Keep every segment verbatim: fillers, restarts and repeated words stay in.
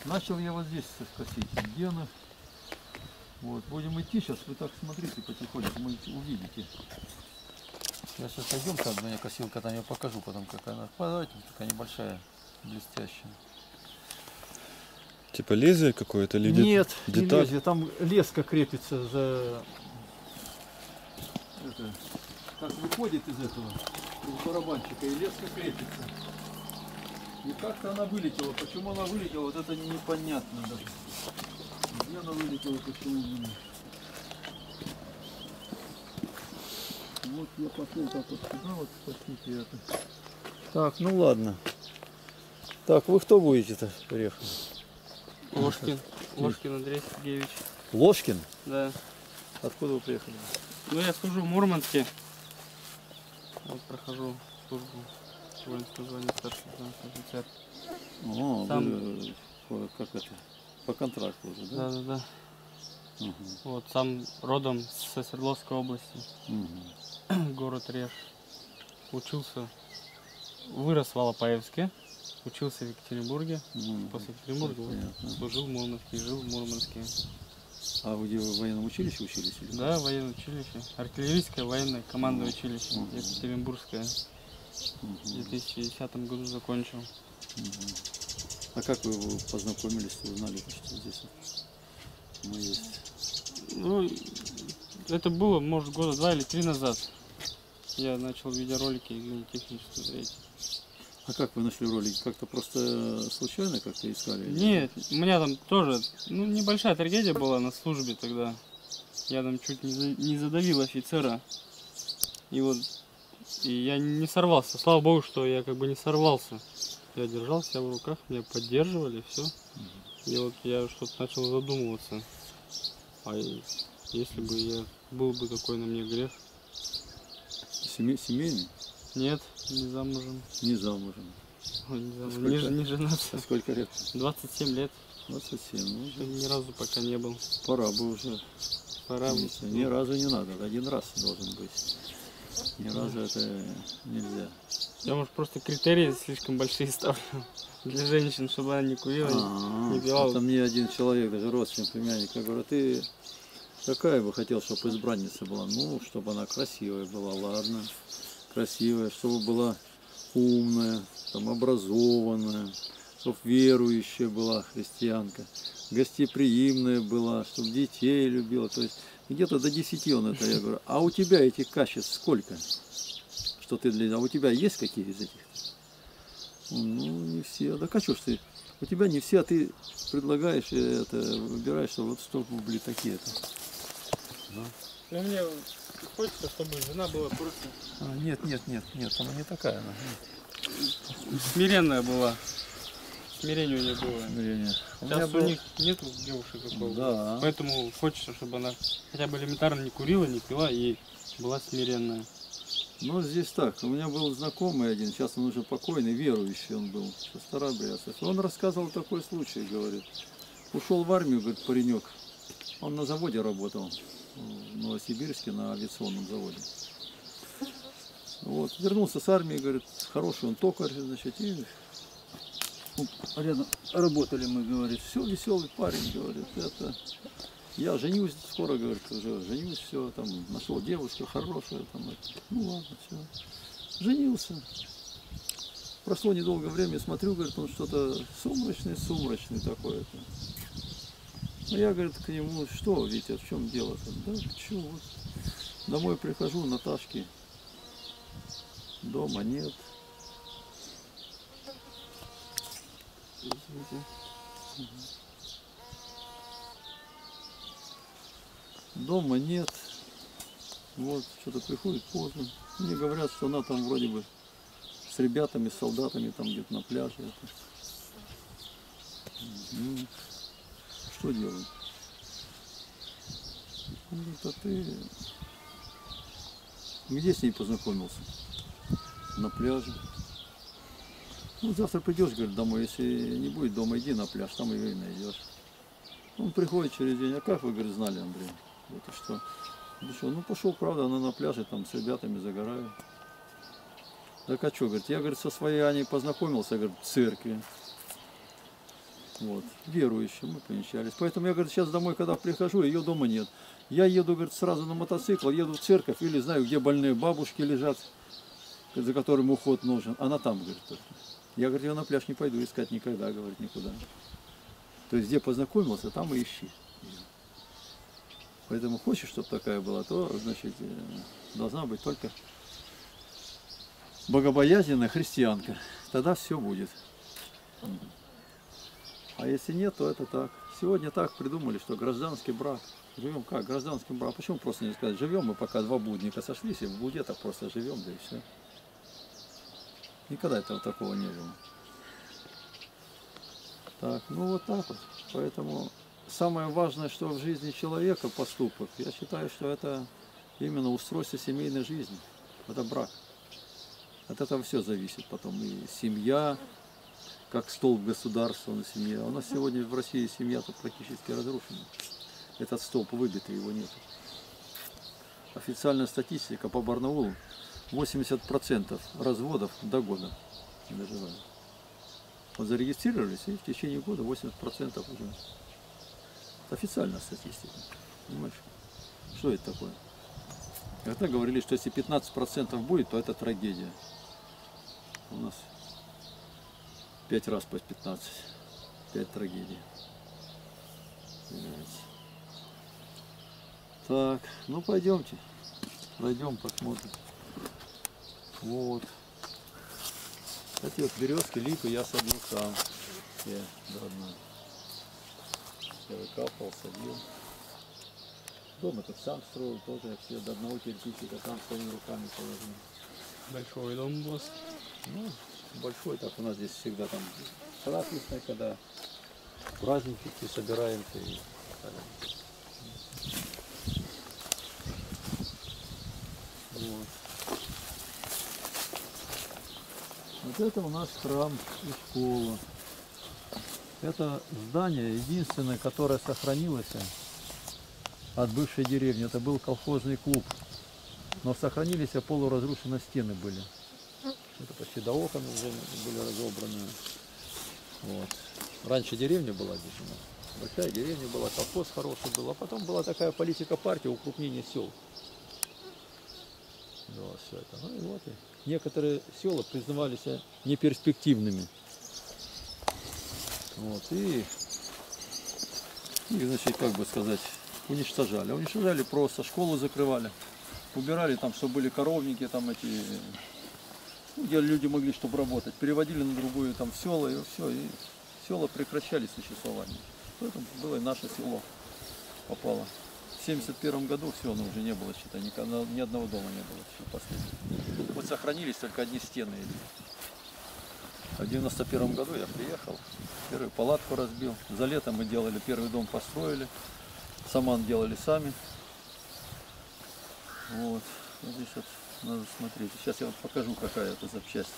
Начал я вот здесь косить гены. Вот, будем идти сейчас, вы так смотрите потихоньку, вы увидите. Сейчас сейчас пойдем, там у меня косилка, там я покажу потом, как она впадает, такая небольшая, блестящая. Типа лезвие какое-то или Нет, деталь? не лезвие, там леска крепится за... Это, как выходит из этого, из барабанчика, и леска крепится. И как-то она вылетела. Почему она вылетела, вот это непонятно даже. Где она вылетела, почему вылетела. Вот я пошел так вот сюда, вот спасите это. Так, ну ладно. Так, вы кто будете-то приехали? Ложкин. Ложкин Андрей Сергеевич. Ложкин? Да. Откуда вы приехали? Ну я служу в Мурманске. Вот прохожу службу. Воинское звание старший лейтенант офицер. О, Там... вы, как это? По контракту уже, да? Да, да, да. Угу. Вот сам родом со Свердловской области. Угу. Город Реж. Учился, вырос в Алапаевске, учился в Екатеринбурге. Угу. После Екатеринбурга вот, служил в Мурманске, жил в Мурманске. А вы где в военном училище учились? Или да, в военном училище. Артиллерийское военное командное училище. Угу. Екатеринбургское. В две тысячи десятом году закончил. Угу. А как вы познакомились, узнали, что здесь мы есть? Ну, это было, может, года два или три назад. Я начал видеоролики огнетехнические смотреть. А как вы нашли ролики? Как-то просто случайно как-то искали? Нет, у меня там тоже, ну, небольшая трагедия была на службе тогда. Я там чуть не, за, не задавил офицера. И вот, и я не сорвался. Слава богу, что я как бы не сорвался. Я держал себя в руках, меня поддерживали, все. И вот я что-то начал задумываться. А если бы я был бы такой на мне грех? Семей, семейный? Нет, не замужем. Не замужем. Ой, не замужем. Сколько? Не, не женат. А сколько лет? двадцать семь лет. двадцать семь. Ну, Еще ни разу пока не был. пора бы уже. Пора бы. Ни разу не надо, один раз должен быть. Ни разу это нельзя. Я, может, просто критерии слишком большие ставлю для женщин, чтобы она не курила, А-а-а. не пила. Это мне один человек, даже родственник, племянник, я говорю, ты какая бы хотел, чтобы избранница была? Ну, чтобы она красивая была, ладно, красивая, чтобы была умная, там, образованная, чтобы верующая была, христианка, гостеприимная была, чтобы детей любила, то есть где-то до десяти он это, я говорю, а у тебя этих качеств сколько? Что ты для... А у тебя есть какие из этих? Ну, не все. Да а что ж ты? У тебя не все, а ты предлагаешь, это, выбираешь, что вот что были такие-то. Да. Ну, мне хочется, чтобы жена была просто... А, нет, нет, нет, нет, она не такая. Она. Смиренная была. Смирение у нее было. Смирение. У Сейчас меня у был... них нету девушек такого. Да. Поэтому хочется, чтобы она хотя бы элементарно не курила, не пила и была смиренная. Ну, здесь так, у меня был знакомый один, сейчас он уже покойный, верующий он был, со Старобрядцев. Он рассказывал такой случай, говорит. Ушел в армию, говорит, паренек. Он на заводе работал, в Новосибирске, на авиационном заводе. Вот, вернулся с армии, говорит, хороший он токарь, значит, и вот, рядом работали мы, говорит, все, веселый парень, говорит, это... Я женюсь скоро, говорит, уже женюсь, все, там, нашел девушку хорошую, там, это, ну ладно, все. Женился. Прошло недолгое время, смотрю, говорит, он что-то сумрачный, сумрачный такой-то. А я, говорит, к нему, что, Витя, в чем дело-то? Да, что, вот. Домой прихожу, Наташки дома нет. Извините. Дома нет. Вот, что-то приходит поздно. Мне говорят, что она там вроде бы с ребятами, с солдатами там где-то на пляже. Это. Ну, что делать? Говорит, а ты где с ней познакомился? На пляже. Ну, завтра придешь, говорит, домой. Если не будет дома, иди на пляж, там ее и найдешь. Он приходит через день. А как вы, говорит, знали, Андрей? Это что? Ну, что? Ну пошел, правда, она на пляже там с ребятами загораю. Так а что, говорит, я, говорит, со своей Аней познакомился, говорит, в церкви. Вот, верующие, мы помещались. Поэтому я, говорит, сейчас домой, когда прихожу, ее дома нет. Я еду, говорит, сразу на мотоцикл, еду в церковь или знаю, где больные бабушки лежат, за которым уход нужен. Она там, говорит, только. Я, говорит, я на пляж не пойду искать никогда, говорит, никуда. То есть, где познакомился, там и ищи. Поэтому хочешь, чтобы такая была, то, значит, должна быть только богобоязненная христианка. Тогда все будет. А если нет, то это так. Сегодня так придумали, что гражданский брак. Живем как? Гражданский брак. Почему просто не сказать? Живем мы, пока два будника сошлись, и в блуде так просто живем, да и все. Никогда этого такого не было. Так, ну вот так вот. Поэтому самое важное, что в жизни человека поступок, я считаю, что это именно устройство семейной жизни. Это брак. От этого все зависит потом. И семья, как столб государства на семье. А у нас сегодня в России семья-то практически разрушена. Этот столб выбитый, его нет. Официальная статистика по Барнаулу: восемьдесят процентов разводов до года не доживают. Вот зарегистрировались, и в течение года восемьдесят процентов уже. Это официальная статистика. Понимаешь? Что это такое? Когда говорили, что если пятнадцать процентов будет, то это трагедия. У нас пять раз по пятнадцать. Пять трагедий. Понимаете? Так, ну пойдемте. Пройдем, посмотрим. Вот. Эти вот березки, липы я садил сам. Я родной. Я выкапывал, садил. Дом этот сам строил, тоже я все до одного кирпичика там своими руками положил. Большой дом у вас? Ну, большой, так у нас здесь всегда там праздничный, когда праздники собираемся и вот. Вот это у нас храм и школа. Это здание единственное, которое сохранилось от бывшей деревни. Это был колхозный клуб. Но сохранились, а полуразрушенные стены были. Это почти до окон уже были разобраны. Вот. Раньше деревня была здесь у нас. Большая деревня была, колхоз хороший был. А потом была такая политика партии укрупнения сел. Да, все это. Ну и вот. И некоторые села признавались неперспективными. Вот. И, и, значит, как бы сказать, уничтожали. Уничтожали просто, школу закрывали. Убирали там, чтобы были коровники, там эти, ну, где люди могли, чтобы работать. Переводили на другую там села, и все. И села прекращали существование. Поэтому было и наше село попало. В семьдесят первом году все, оно уже не было, считай, ни, ни одного дома не было еще последнего. Вот сохранились только одни стены. А в девяносто первом году я приехал, первую палатку разбил. За лето мы делали, первый дом построили. Саман делали сами. Вот. Вот здесь вот надо смотреть. Сейчас я вам покажу, какая это запчасть.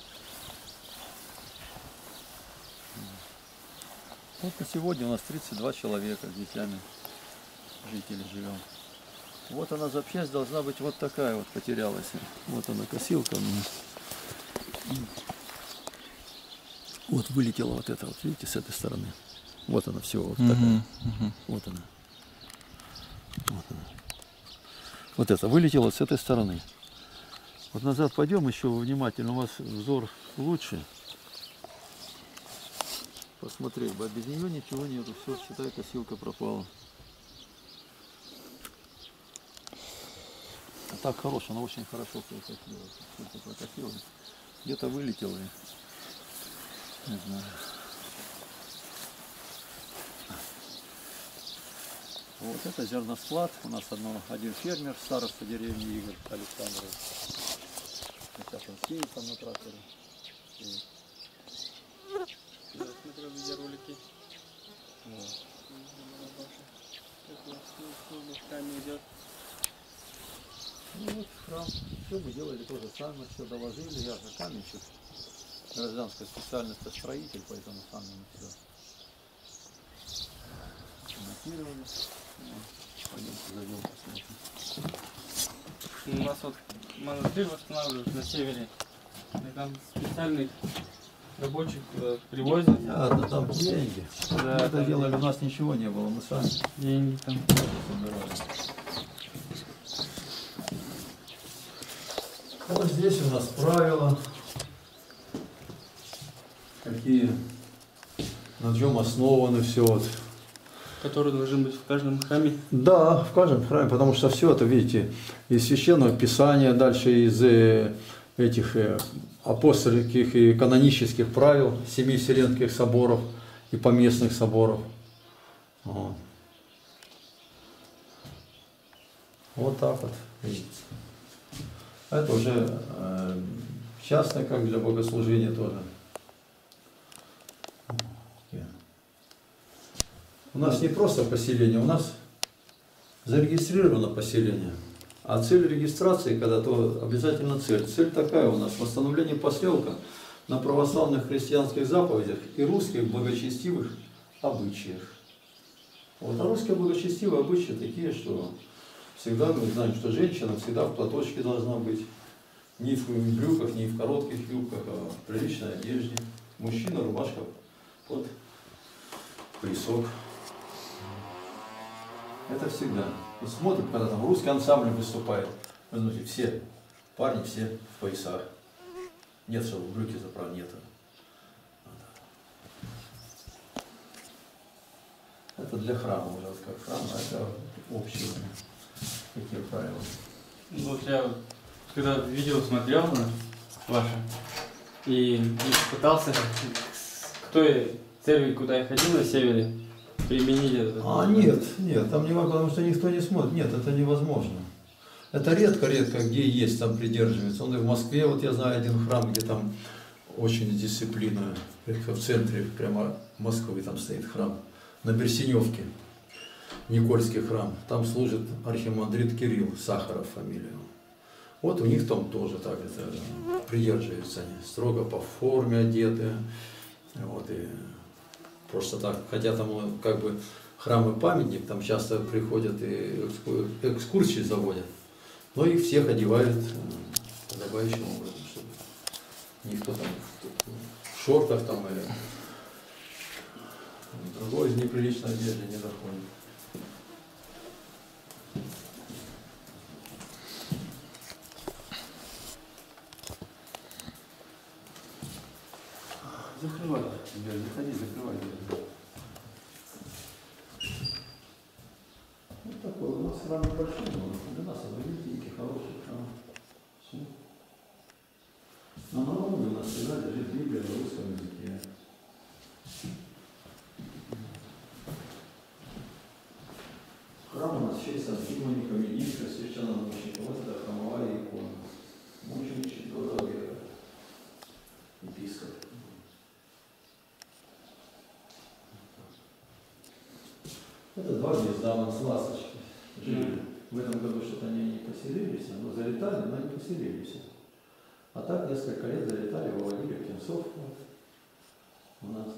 Вот на сегодня у нас тридцать два человека с детьми, жители живем. Вот она запчасть должна быть вот такая вот, потерялась. Вот она, косилка у меня. Вот вылетела вот эта вот, видите, с этой стороны. Вот она всего вот такая. Uh-huh, uh-huh. Вот она. Вот она. Вот это вылетело с этой стороны. Вот назад пойдем еще внимательно, у вас взор лучше. Посмотреть бы, а без нее ничего нету. Все, считай, косилка пропала. А так хорошая, она очень хорошо прокосила. Где-то вылетела. Не знаю. Вот это зерносклад. У нас одно, один фермер, староста деревни Игорь Александров. Сейчас он сеет там на тракторе. Я смотрел видеоролики. Вот. Идет. Ну вот храм. Все мы делали то же самое, все доложили. Я же каменщик. Гражданская специальность строитель, поэтому сам все монтировали. Пойдемте зайдем, посмотрим. У вас вот монастырь восстанавливают на севере. И там специальный рабочих туда привозят. Понятно, там деньги. Да, Мы это там делали, у нас ничего не было, мы сами деньги там. собирали. Вот здесь у нас правила, какие, на чем основаны все. Вот. Который должен быть в каждом храме. Да, в каждом храме, потому что все это, видите, из священного писания, дальше из э, этих э, апостольских и канонических правил, семи вселенских соборов и поместных соборов. Вот, вот так вот, видите. Это уже э, частное, как для богослужения тоже. У нас не просто поселение, у нас зарегистрировано поселение. А цель регистрации, когда то обязательно цель. Цель такая у нас: восстановление поселка на православных христианских заповедях и русских благочестивых обычаях. Вот, а русские благочестивые обычаи такие, что всегда мы знаем, что женщина всегда в платочке должна быть. Не в брюках, не в коротких юбках, а в приличной одежде. Мужчина рубашка под поясок. Это всегда. Вот смотрим, когда там русский ансамбль выступает. Вы знаете, все парни, все в поясах. Нет, чтобы брюки заправ, нет. Это для храма уже, как храм, а это общие такие правила. Ну, вот я когда видео смотрел ваше и, и пытался к той церкви, куда я ходил на севере, применить это. А нет, нет, там не могу, потому что никто не смотрит. Нет, это невозможно. Это редко-редко, где есть, там придерживается. Он и в Москве, вот я знаю один храм, где там очень дисциплина. В центре прямо Москвы там стоит храм. На Берсеневке. Никольский храм. Там служит архимандрит Кирилл, Сахаров фамилия. Вот у них там тоже так это придерживаются они. Строго по форме одеты. Вот, и просто так, хотя там как бы храм и памятник, там часто приходят и экскурсии заводят, но их всех одевают подобающим образом, чтобы никто там в шортах там или другой из неприличной одежды не заходит. Закрывай дверь, заходи, закрывай дверь. Вот такой у нас храм небольшой, но для нас ободрительники, хороший храм. Все. Но на уровне у нас всегда лежит Библия на русском языке. Храм у нас в честь Антимоника, министра, священномученика. Вот это храмовая икона. Мученичек, дорогой епископ. Это два гнезда у нас ласточки жили. В этом году что-то они не поселились, но залетали, но не поселились. А так несколько лет залетали, выводили птенцов. Вот. У нас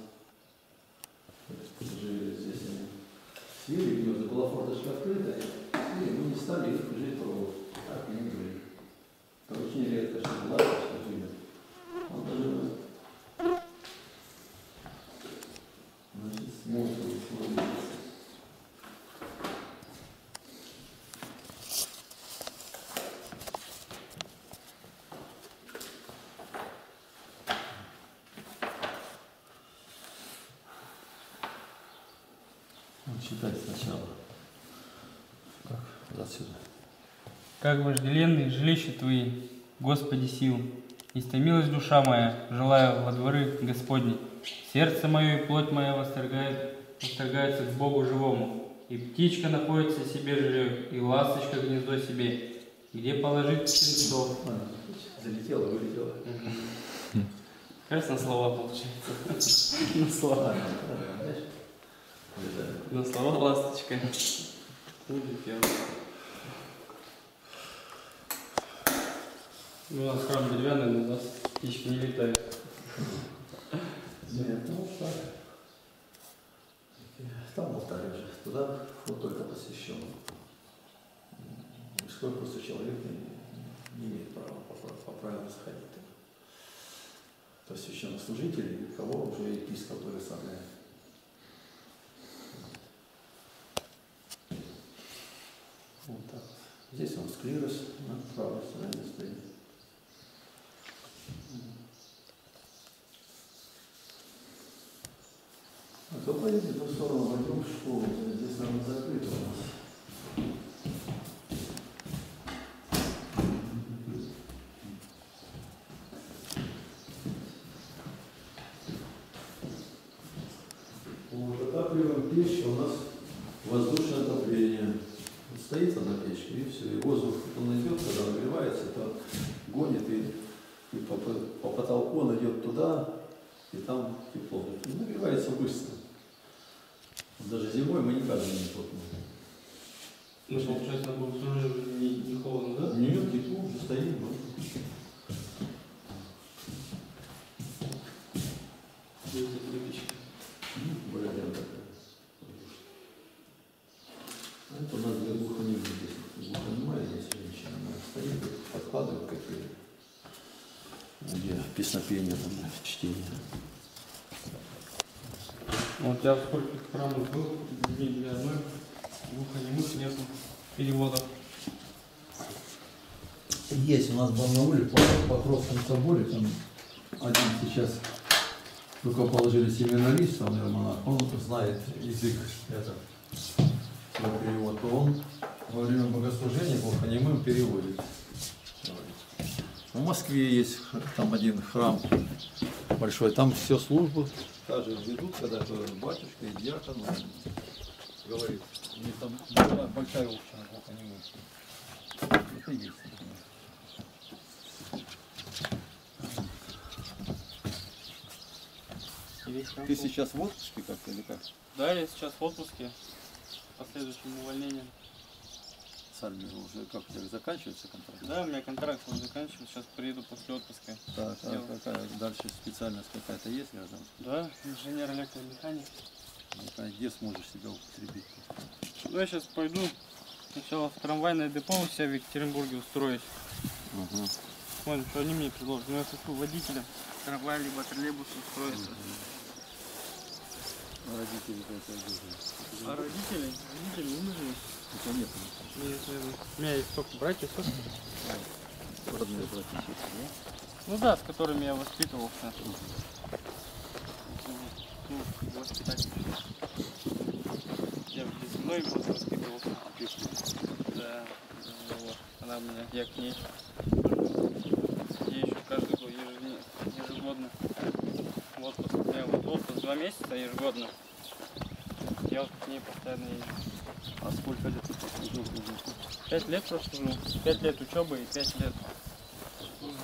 жили здесь они. Свели гнезда, была форточка открытая, и мы не стали их жить пробовать. Так и не жили. Очень редко, что ласточка жили. Он даже, значит, смотрит, смотрит. Читать сначала. Как отсюда. Как вожделенные жилища Твои, Господи сил, истомилась душа моя, желая во дворы Господни. Сердце мое и плоть моя восторгает, восторгается к Богу живому. И птичка находится себе жилье, и ласточка гнездо себе, где положить птенцов. Залетела, вылетела. Кажется, на слова получается. На слова. На слова ласточка. Улетела. Ну, у нас храм деревянный, но у нас птички не летают. Нет, ну так. Там алтарь уже. Туда вот только посвящен. Мужской просто человек не, не имеет права по, по правилам заходить. кто священнослужители, и кого уже епископ благословляет. Вот так. Здесь у нас клирос на правой стороне стоит. А то пойдем в ту сторону, пойдем в школу. Здесь нам закрыто у нас. Вот, отапливаем печь, у нас воздушное отопление. Стоит она печка, и все, и воздух, он идет, когда нагревается, то гонит, и, и по, по потолку он идет туда, и там тепло. И нагревается быстро. Даже зимой мы не каждый день плотно. Ну, получается, на уже не, не холодно, да? Нет, тепло, уже стоит. Вот. Здесь выпечка. Ну, бродяга такая. А это у нас для глухонемых здесь. Глухонемая здесь женщина, она стоит, подкладывает какие-то. Где песнопение, там, чтение. Вот я сколько храмов был, ни для одной глухонемых нету переводов. Есть у нас в Барнауле по Покровском соборе, там один сейчас только положили семинарист, он монах, он знает язык, это, свой перевод, то он во время богослужения глухонемым переводит. В Москве есть там один храм большой, там все службы также ведут, когда батюшка и диакон говорит, у них там большая община глухонемых. Это есть. Ты сейчас в отпуске как-то или как? Да, я сейчас в отпуске, по следующему увольнению. С армией уже как у тебя заканчивается контракт? Да, у меня контракт уже заканчивается, сейчас приеду после отпуска. Так, а какая дальше специальность какая-то есть гражданская? Да, инженер-электромеханик. Ну, где сможешь себя употребить? Ну, я сейчас пойду сначала в трамвайное депо у себя в Екатеринбурге устроюсь. Угу. Смотрим, что они мне предложат. Ну, я хочу водителем трамвая либо троллейбуса устроиться. Угу. А родители как это? А родители? Родители умерли. Это нет. Нет, нет. У меня есть только братья и сестры. Родные братья и сестры, да? Ну да, с которыми я воспитывался. Ну, воспитатель. Я с мной воспитывался. Да, вот. Она у меня, я к ней. Я еще каждый год ежегодно. В отпуск. Я вот отпуск два месяца ежегодно. Я вот к ней постоянно езжу. А сколько лет ты прослужил? Пять лет прослужил. Пять лет учебы и пять лет службы.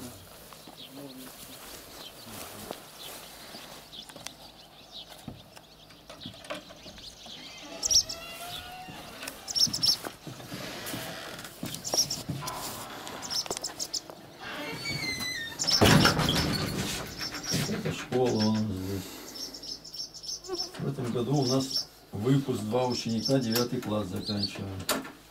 Это школа у нас здесь. В этом году у нас выпуск, два ученика, девятый класс заканчивают.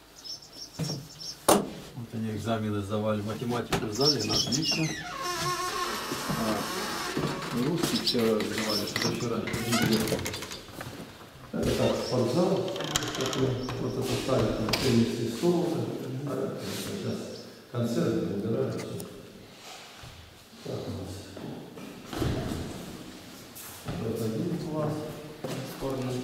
Вот они экзамены сдавали, математику сдали, на отлично. А русский вчера сдавали, позавчера. Это спортзал, вот это ставят на теннисный стол. Сейчас концерты выбирают. Так у нас. Вот один класс. Спорно.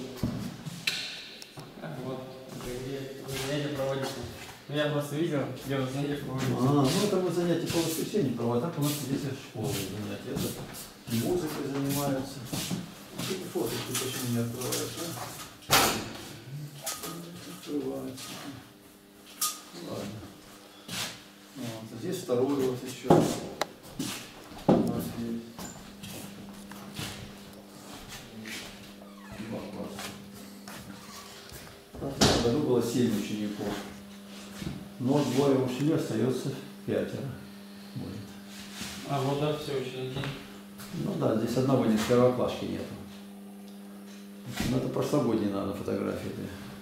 Вот, где вы занятия проводите. Ну, я просто видел, где вы занятия проводите. А, ну это мы занятия по воскресеньям проводим, так у нас здесь школа занятия. Это музыкой занимаются. Эти фоточки почему не открываются? Открываются. Ладно. Вот. Здесь второй вот еще. У нас есть. Два класса. В этом году было семь учеников. Но двое ушли, остается пятеро. Будет. А вот да, все ученики. Ну да, здесь одного нет, первоклашки нету. Ну это прошлогодние, наверное, фотографии.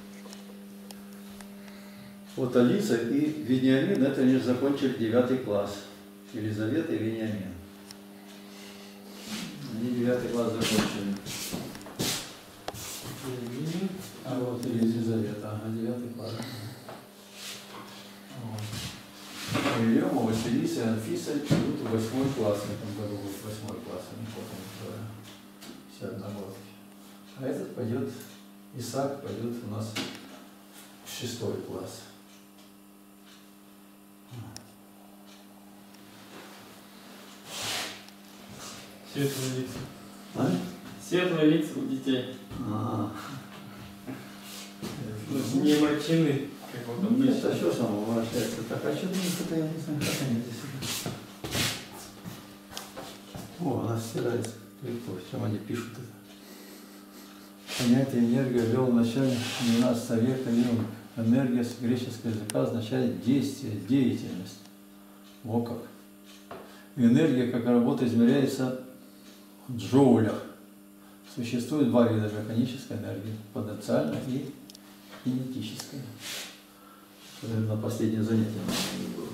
Вот Алиса и Вениамин, это они закончили девятый класс. Елизавета и Вениамин. Они девятый класс закончили. А вот и Елизавета, ага, девятый класс. Вот. Ильёма, Василиса и Анфиса идут в восьмой класс. В этом году будет восьмой класс, они потом второе. Все одногодки. А этот пойдет, Исаак пойдет у нас в шестой класс. Светлые лица. А? Светлые лица у детей. А. Ну, не морщины, как вот Ну, нет, обычно. а что самого вращается? Так, а что думаешь, это я не знаю, как они здесь. О, она стирается. Прикольно, в чем они пишут это. Понятие энергия ввел в начале двенадцатого века Юнг. Энергия с греческого языка означает действие, деятельность. Во как. И энергия, как работа, измеряется в джоулях. Существует два вида механической энергии. Потенциальная и кинетическая. На последнее занятие надо было.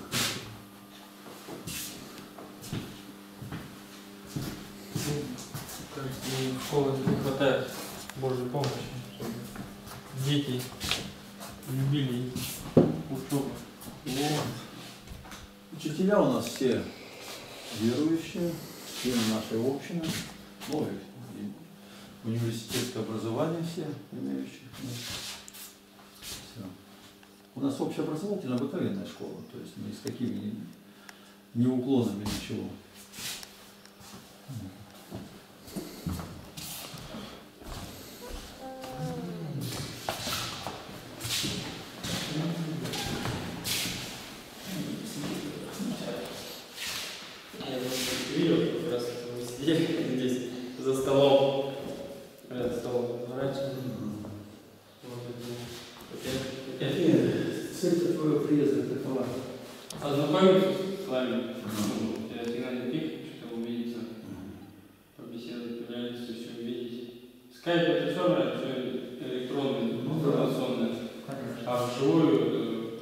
В школе не хватает Божьей помощи, чтобы дети любили учебу. Вот. Учителя у нас все верующие, члены нашей общины, ну и университетское образование все имеющие. Все. У нас общеобразовательная обыкновенная школа, то есть ни с какими ни, ни уклонами ничего. Видел, как раз мы сидели здесь за столом. Этот стол разворачиваем. Цель твоего приезда какова? Ознакомиться с вами. Я всегда не пик, что-то увидеться. Побеседовать, реальность, все увидеть. Скайп это все равно, все электронное, информационное. А вживую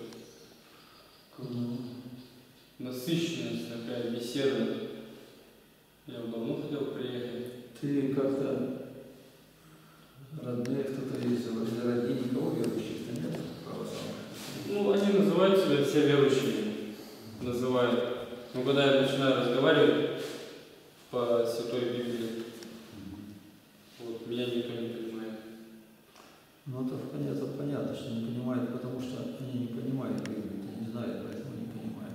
насыщенность, такая беседа. Я вот давно хотел приехать. Ты как-то родные кто-то есть, из родни никого верующих-то нет? Православных? Ну, они называют себя все верующими. Называют. Но когда я начинаю разговаривать по Святой Библии, вот, меня никто не понимает. Ну, это понятно, понятно, что не понимают, потому что они не понимают Библию, не знают, поэтому не понимают.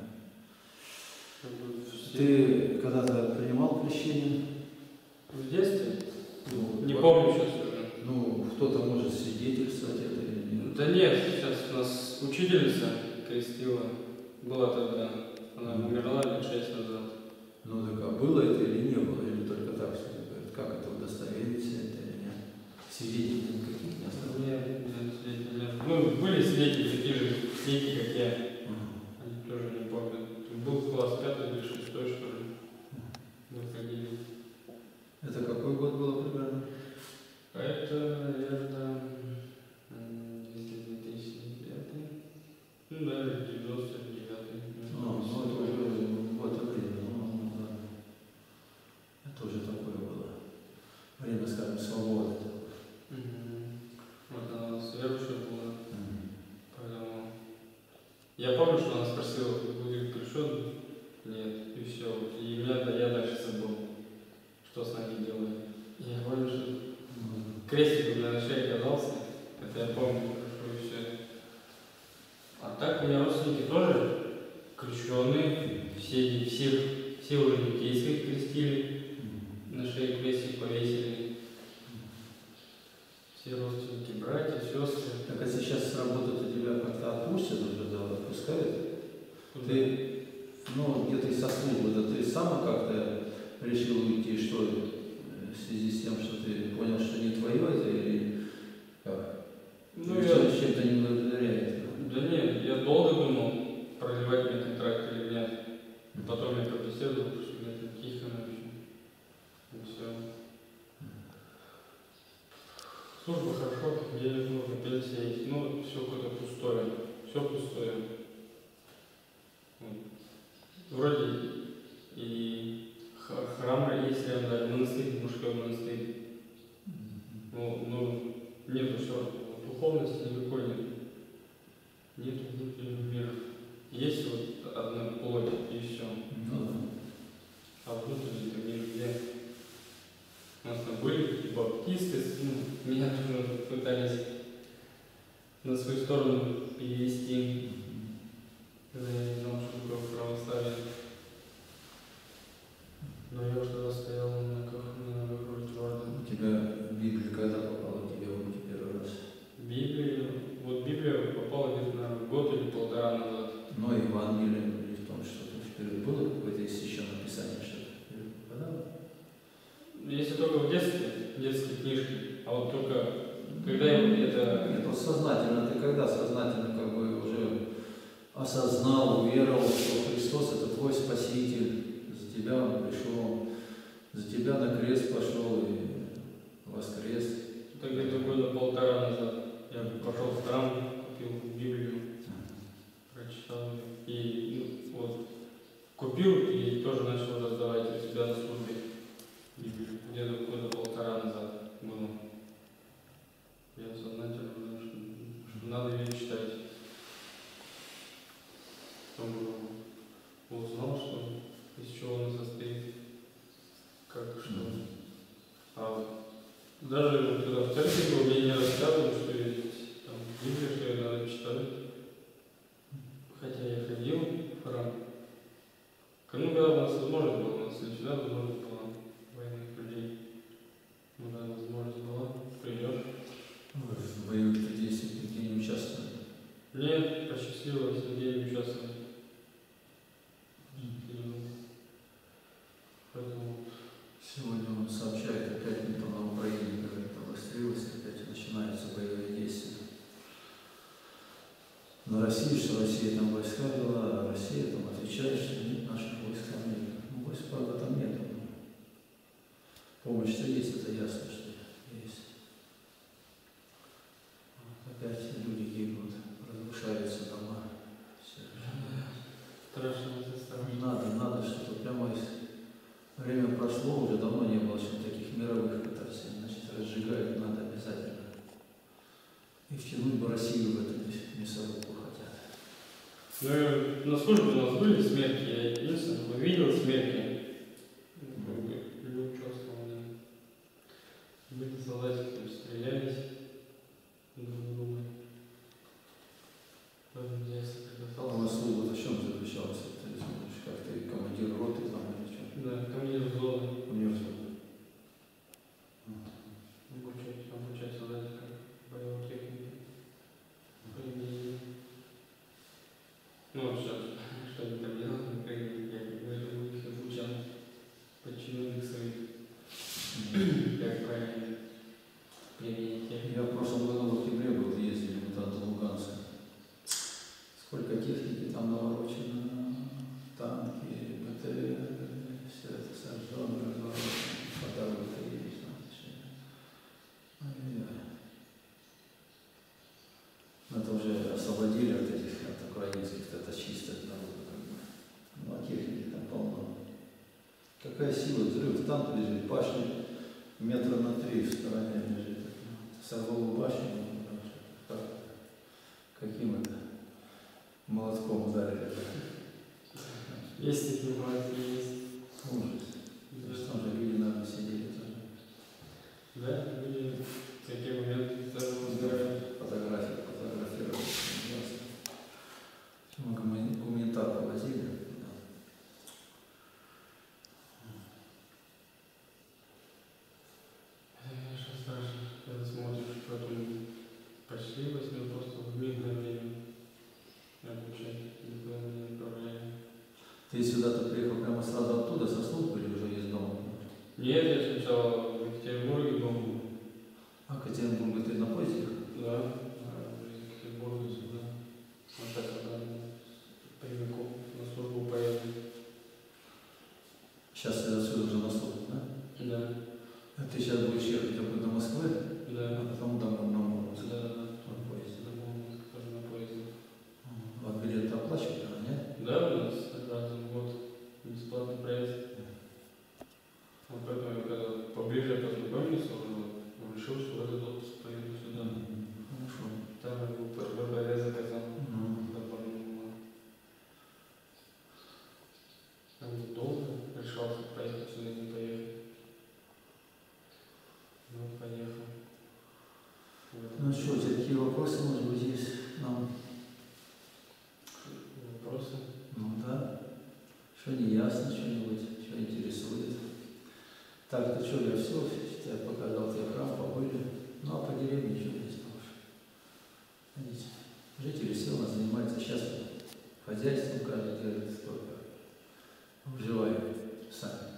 Ты когда-то принимал крещение? В детстве? Ну, Не вот, помню сейчас уже. Ну, кто-то может свидетельствовать это или нет? Да нет, сейчас у нас учительница крестила. Была тогда. Она умерла лет шесть назад. Ну, так а было это или не было? Или только так, что говорят, как это удостоверить это или нет? Свидетелей никаких не осталось? Нет, нет, свидетелей нет. Ну, были свидетели, такие же дети, как я. Ага. Они тоже не помнят. Был класс пятый или шестой, что ли. Мы ходили. Это какой год было примерно? Это, наверное, две тысячи девятый. Ну, наверное, девяносто девятый. Ну, ну, это уже в это время, ну, да. Это уже такое было. Время, скажем, свободы. Вот она у нас верующая была. Мгм. Поэтому я помню, что она спросила, будет крещен? Нет, и все. И меня, да, я дальше забыл, что с нами делали. Я помню, что крестик у меня на шее оказался. Это я помню хорошо и все. А так у меня родственники тоже крещеные. Все, всех, все уже детей своих крестили. На шее крестик повесили. Все родственники, братья, сестры. Так а сейчас работа-то тебя как-то отпустят уже, да, отпускают? Ты, ну, где-то из со службы, да ты сам как-то решил уйти, что ли, в связи с тем, что ты понял, что не твое это, или как? Ну, Или я... чем-то не удовлетворяет? Да нет, я долго думал, продлевать мне контракт или нет. Потом я побеседовал, что это тихо, вообще. И все. Служба хорошо, денег нужно, пенсия есть, но все какое-то пустое. Все пустое. Вроде и х- храм есть рядом, да, монастырь, мужской монастырь. Ну, ну, нету что, духовности никакой нет. Нету внутреннего мира. Есть вот одна плоть и все. Ну да. А внутренний мир где? У нас там были такие баптисты, ну, меня тоже пытались на свою сторону перевести, когда я не знал, что такое православие. Но я уже тогда стоял на ногах, на ногах вроде твердо. У тебя Библия когда попала к тебе в руки первый раз? Библия, вот Библия попала где-то, наверное, год или полтора назад. Но Евангелие или в том, что вперед было какое-то есть еще написание, что-то попадало? Если только в детстве, детские книжки, а вот только когда я вот это... Нет, вот сознательно, ты когда сознательно как бы уже осознал, уверовал, что Христос это твой Спаситель, за тебя Он пришел, за тебя на крест пошел и воскрес. Это где-то года полтора назад я пошел в храм, купил Библию, прочитал ее. И ну, вот купил и тоже начал раздавать у себя на службе Библию. Где-то года полтора назад было. Я сознательно понял, что, что надо ее читать. Чтобы узнал, что из чего она состоит, как что. А вот даже вот когда в церкви был, мне не рассказывали, что есть там Библия, что ее надо читать. Хотя я ходил в храм. Ну, когда у нас возможность была, у нас не всегда возможность была военных людей. Ну да, возможность была, придешь. В боевых действиях нигде не участвовали? Нет, посчастливилось, нигде не участвовать. Поэтому Сегодня он сообщает опять не на Украине, как это обострилось, опять начинаются боевые действия. На России, что Россия там войска вела, а Россия там отвечает, что нет, наших войск там нет. Ну, войск, правда, там нет. Помощь-то есть, это ясно, что есть. Опять люди гибнут, разрушаются дома. Все. страшно, это страшно. Надо, надо что-то прямо из... Время прошло, уже давно не было чем таких мировых катарсий. Значит, разжигают надо обязательно. И втянуть бы Россию в эту мясорубку хотят. Ну, на службе у нас были смерти, я единственное увидел смерти. Не участвовал в них. Были солдатики, там стрелялись друг в друга. Поэтому я А у вас служба в чем заключалась? Ты смотришь, как ты командир роты там или что? Да, командир взвода. Университет. Обучать, обучать солдатикам боевой технике. Применение. Ну, вот сейчас, что они там делают, например, я поэтому их обучал подчиненных своих, как правильно применить технику. Я в прошлом году в октябре был, ездили мы туда до Луганска. Сколько техники там наворочено, танки, БТР, все это сожжено, разворочено, по дороге ты едешь, там это уже освободили от этих, от украинских, это чисто народу, как бы. Ну, а техники там полно. Какая сила взрыв, танк лежит, башня метра на три в стороне лежит. Сорвало башню, как, каким это молотком ударили. Есть такие молодцы, есть. Ужас. То есть там же люди, наверное, сидели тоже. Да, люди в такие моменты тоже разбирают. Фотографии, фотографировали. Мы гуманитар повозили. Конечно, страшно, когда смотришь, потом почти возьмем просто в мирное время обучать, никуда не направляем. Ты сюда-то приехал прямо сразу оттуда, со службы или уже из дома? Нет, я сначала в Екатеринбурге был. А Екатеринбург ты на поезде ехал? Да, а уже из Екатеринбурга сюда. Вот так вот, прямиком на службу поеду. Сейчас ты отсюда уже на службу, да? Да. А ты сейчас будешь ехать до Москвы, Да. а потом домой на Мурманск. Да, да, да. На поезде. На Ну что, у тебя какие вопросы, может быть, есть нам? Вопросы? Ну да. Что не ясно, что-нибудь, что интересует. Так, ты что, я все, считай, показал тебе храм, побыли. Ну а по деревне ничего не сможешь. Видите, жители села занимаются сейчас хозяйством, каждый делает только. Выживаем сами.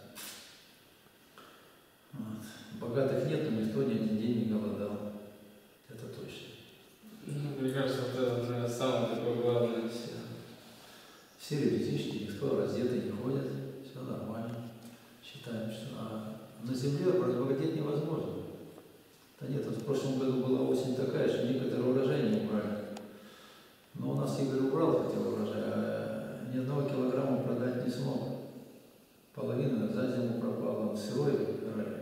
Вот. Богатых нет, но никто ни один день не голодал. Это точно. Ну, мне кажется, вот это, наверное, самое такое главное. Все, все ребятишки, никто раздетый не ходит, все нормально. Считаем, что а на земле разбогатеть невозможно. Да нет, вот в прошлом году была осень такая, что некоторые урожай не убрали. Но у нас Игорь убрал, хотел урожай, а ни одного килограмма продать не смог. Половина за зиму пропала, сырой урожай.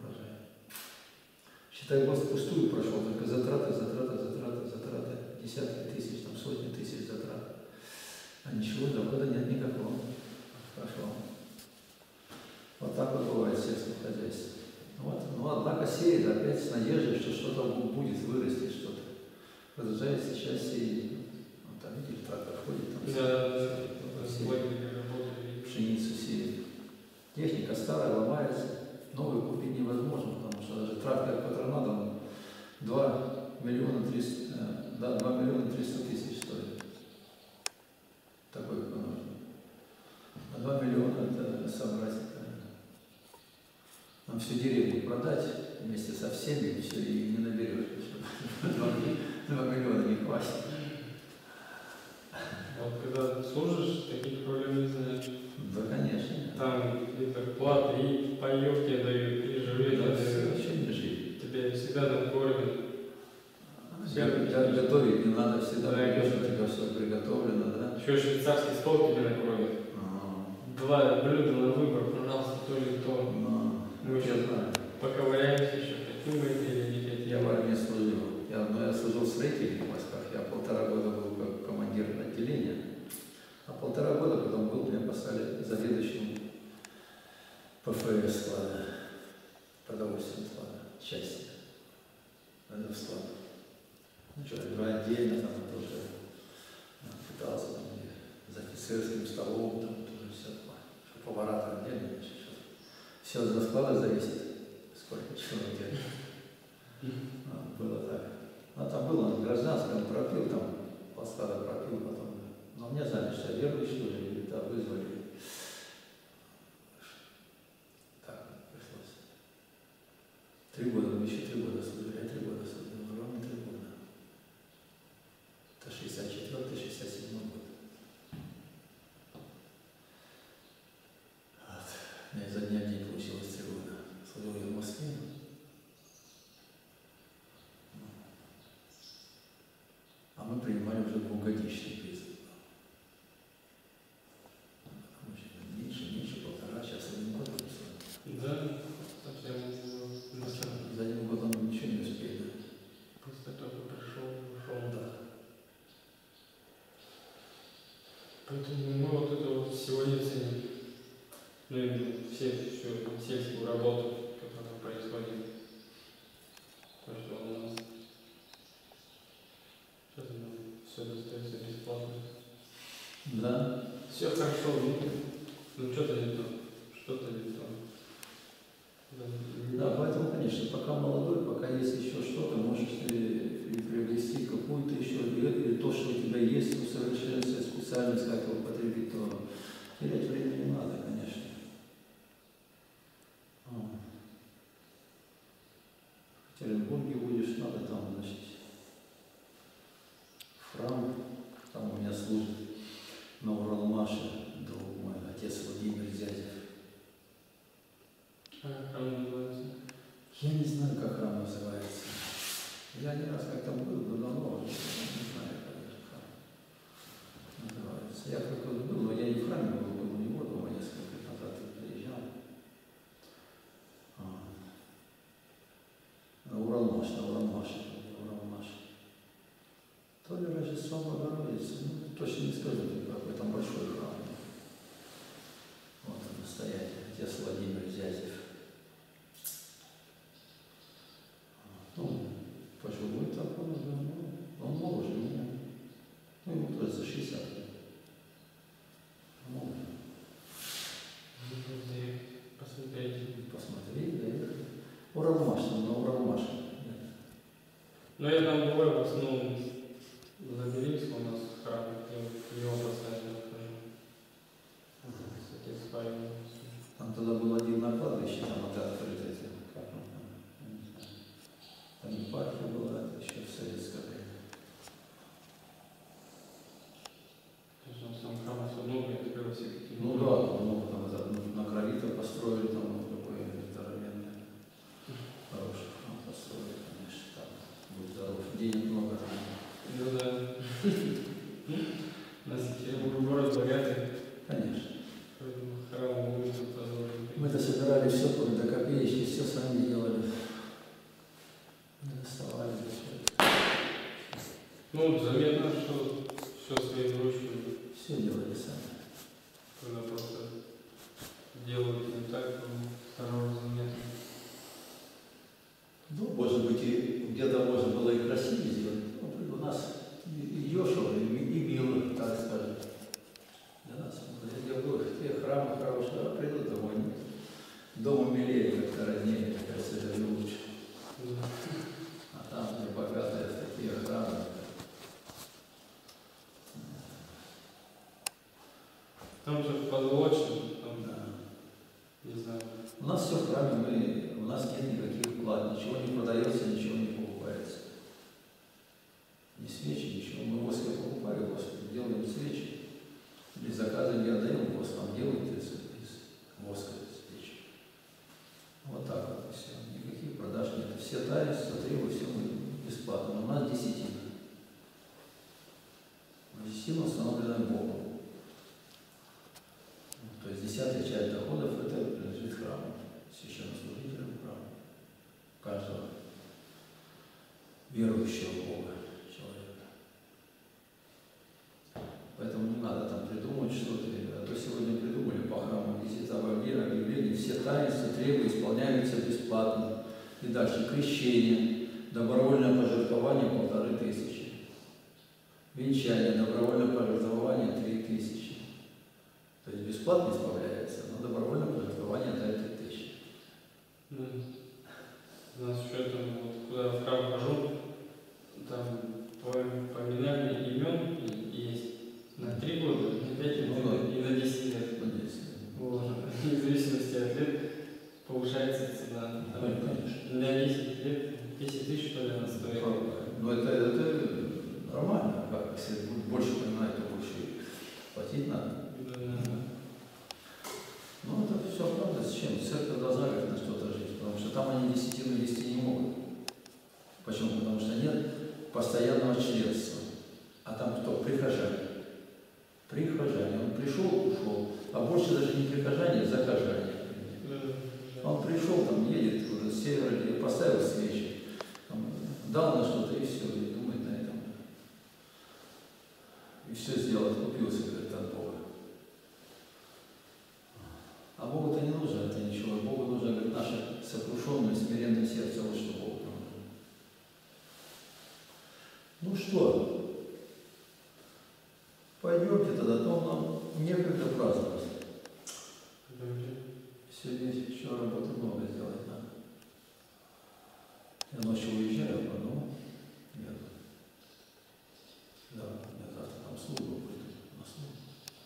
Считай, год впустую прошел, только затраты, затраты, затраты, затраты, десятки тысяч, там сотни тысяч затрат. А ничего, дохода нет никакого. Пошел. Вот так вот бывает в сельском хозяйстве. Вот. Но однако сеет опять с надеждой, что что-то будет, вырастет что-то. Продолжает сейчас сеять. Вот там, видите, трактор ходит, там да, да, сеет, пшеницу сеет. Техника старая, ломается, новую купить невозможно, потому что даже трактор патронадом два миллиона триста, да, два миллиона триста тысяч стоит. Такой, как нужно. А два миллиона это собрать. Нам всю деревню продать вместе со всеми, все, и не наберешь. Два миллиона не хватит. Вот когда служишь, таких проблем не знаешь. Да, конечно. Там и зарплаты, и паёк тебе дают, и жрёт Да, тебе дают. вообще не жить. Тебя всегда накормят. Г- Готовить не надо, всегда Да, придешь, у конечно. тебя все приготовлено, да? Еще швейцарский стол тебе накормят. А, Два блюда на выбор, пожалуйста, то или то. ну, Мы я еще знаю. поковыряемся еще, хотим мы это или не хотим. Я в армии служил. Я, ну, я служил в строительных войсках. Я полтора года был как командир отделения. А полтора года потом был, меня поставили заведующим ПФС склада, продовольственного склада, части. Это в склад. Ну что, два отдельно, там тоже а, пытался там, за офицерским столом, там тоже все, что повара там отдельно, значит, все за склада зависит, сколько чего делать. А, было так. А там было на гражданском, пропил там, по складу пропил потом. Но мне знали, что я верующий уже, или там вызвали. Так пришлось. Три года, мы еще три года служили, я три года служил, ровно три года. Это шестьдесят четвёртый шестьдесят седьмой год. Вот. У меня изо дня в день получилось три года. Служил я в Москве. А мы принимали уже двухгодичный призыв. Меньше, меньше, полтора часа, один год пришло. Да, совсем не За один год он ничего не успеет. Просто только пришел, ушел. Да. Поэтому мы вот это вот сегодня ценим. Ну, именно все, всю сельскую работу, которая происходит. То, что у нас сейчас все достается бесплатно. Да. Все хорошо, ну, ну что-то не то, что-то не то. Да, поэтому, конечно, пока молодой, пока есть еще что-то, можешь ты и приобрести какую-то еще, или то, что у тебя есть, усовершенствовать специальность, как его употребить, то терять время не надо, конечно. В Екатеринбурге будешь, надо там, значит, в храм, там у меня служит на Уралмаше, друг мой, отец Владимир Зязев. А храм называется? Я не знаю, как храм называется. Я не раз как там был, но давно уже не знаю, как этот храм называется. Я как он был, но я не в храме был, был у него дома несколько лет назад приезжал. А. На Уралмаш, на Уралмаш, Уралмаш. То ли Рождество Богородицы, ну, точно не скажу, какой там большой храм. Вот он настоятель, отец Владимир Зязев. Ну, пожилой Но я там бываю в основном за Белинского, у нас храм, я в него постоянно хожу. С отец Павел. Там тогда был один на кладбище, там это открытое, как он там, я не знаю. Там епархия была, это еще в советское время. То есть он сам храм все много открылся. Ну да, много там это, ну, на Кровито построили, там ну, такое здоровенное, хороший храм построили, конечно, там, будь здоров, денег много там. Ну да. У нас город богатый. Конечно. Храм будет позволить. Мы-то собирали все, до копеечки, все сами делали. Доставали все. Ну, заметно, что все своими ручками. Все делали сами. Когда просто делают не так, но второго заметно. Ну, может быть, и где-то можно было и красивее сделать. Ну, у нас и дешево, и, и мило, так скажем. Для нас, я говорю, те храмы хорошие, а приду домой. Дома милее, как-то роднее, мне кажется, это лучше. А там, где богатые такие храмы. Там же позолочено, там, Да. не знаю. У нас все в храме, мы, у нас нет никаких вклад, ничего не продается, ничего не покупается. Ни свечи, ничего. Мы воска покупали, Господи, делаем свечи. Без заказа не отдаем воск, нам делают из, из воска свечи. Вот так вот и все. Никаких продаж нет. Все таинства, требуют, все мы бесплатно. Но у нас десятина. Десятина установлена Богом. То есть десятая часть доходов это принадлежит храму, священнослужителям храма, каждого верующего в Бога человека. Поэтому не надо там придумывать что-то, а то сегодня придумали по храму, висит объявление, все таинства, требы исполняются бесплатно. И дальше крещение, добровольное пожертвование полторы тысячи, венчание, добровольное пожертвование три тысячи. То есть бесплатно исправляется, но добровольное пожертвование дает три тысячи. Да. У нас еще там, вот, куда в храм хожу, там поминальные имен есть на три года, на пять лет ну, и на десять лет. Вот. И в зависимости от лет повышается цена. Там, Ну, конечно. для десяти лет десять тысяч, что ли, она стоит. Но это, это нормально, как если больше понимает, то больше платить надо. Ну, это все правда, с чем? Церковь должна как на что-то жить, потому что там они десятину вести не могут. Почему? Потому что нет постоянного членства. А там кто? Прихожане. Прихожане. Он пришел, ушел, а больше даже не прихожане, а закажане. Он пришел, там едет с севера, поставил свечи, там, дал на что-то и все, и думает на этом. И все сделал, откупился, говорит, от Бога. А Богу-то не нужно это ничего. Богу нужно, говорит, наше сокрушенное, смиренное сердце, вот что Богу нужно. Ну что, пойдемте тогда, то нам некогда праздновать. Сегодня еще работы много сделать надо. Я ночью уезжаю, а ну, нет. Да, у меня завтра там служба будет, на службу.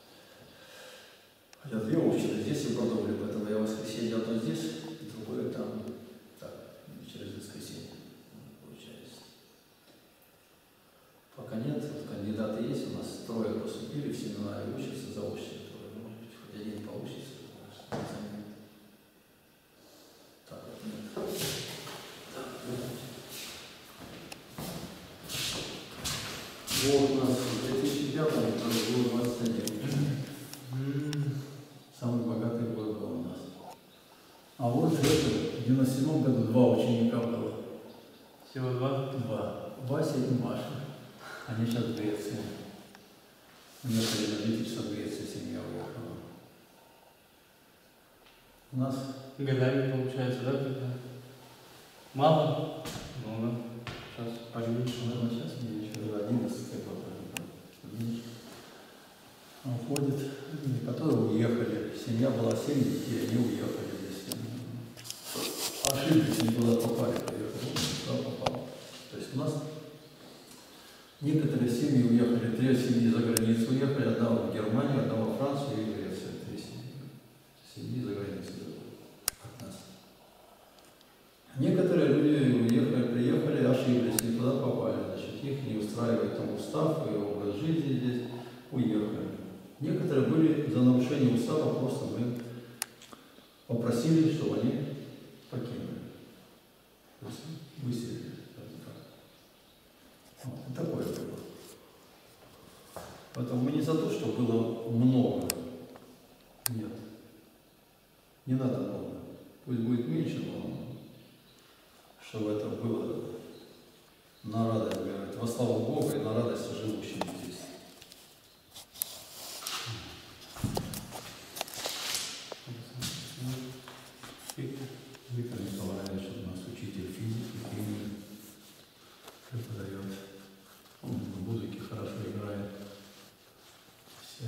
Хотя две общины здесь и продолжили, поэтому я в воскресенье одно здесь, другое там, так, через воскресенье, получается. Пока нет, вот кандидаты есть, у нас трое поступили в семинарию, учатся заочно трое, может быть, хоть один получится, потому что не так вот нет. Вот у нас в две тысячи пятом было двадцать один. Самый богатый год был у нас. А вот это, в девяносто седьмом году два ученика было. Всего два? Два. Вася и Маша. Они сейчас в Греции. Уехали на жительство в Грецию, семья уехала. У нас... Годами получается, да, тогда? Мало? Много. Сейчас поменьше. Ну, сейчас мне еще одиннадцать год. Он ходит, и потом уехали. Семья была семь детей, они уехали здесь. Ошиблись, не туда попали, поехали. Туда попал. То есть у нас Некоторые семьи уехали, три семьи за границу уехали, одна в Германию, одна во Францию и в Грецию. Три семьи. Семьи за границей от нас. Некоторые люди уехали, приехали, ошиблись, не туда попали. Значит, их не устраивает там устав и образ жизни здесь, уехали. Некоторые были за нарушение устава, просто мы попросили, чтобы они покинули. То есть выселили. Вот, такое было. Поэтому мы не за то, что было много. Нет. Не надо много. Пусть будет меньше, но чтобы это было на радость, говорят, во славу Бога и на радость живущим здесь. Виктор Николаевич у нас учитель физики, химии, преподает. Он в музыке хорошо играет. Все.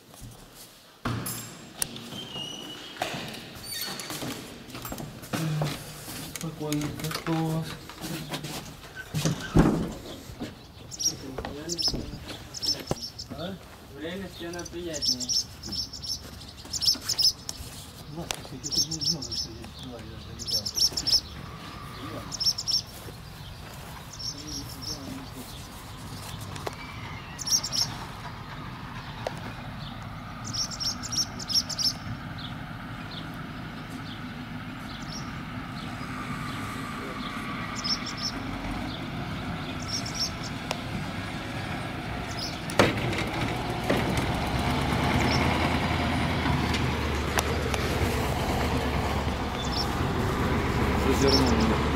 Спокойно, как у вас? А? В реальности она приятнее. Зерно.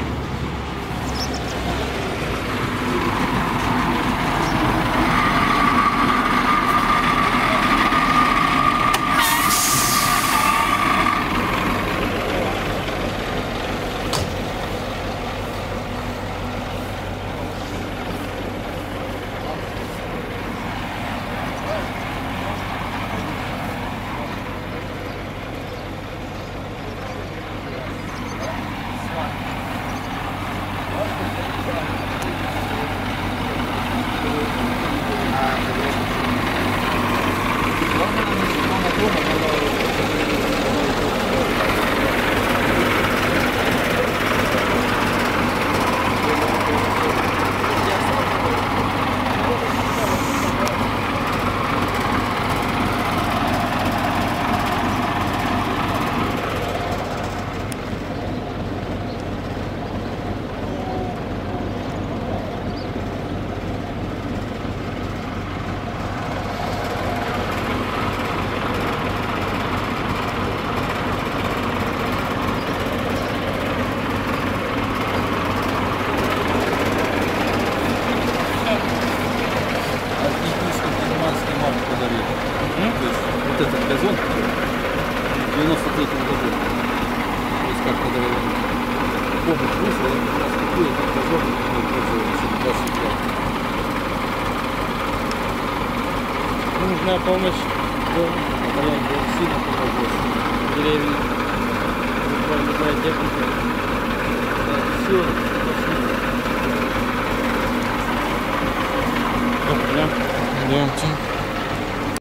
Вот этот газон в девяносто третьем году. То есть как когда помощь вышла, я как раз купил этот газон, который пользовался двадцать лет. Нужна помощь. Да, я сильно помогла. Деревья. Любая техника. Все, Идем. Идемте.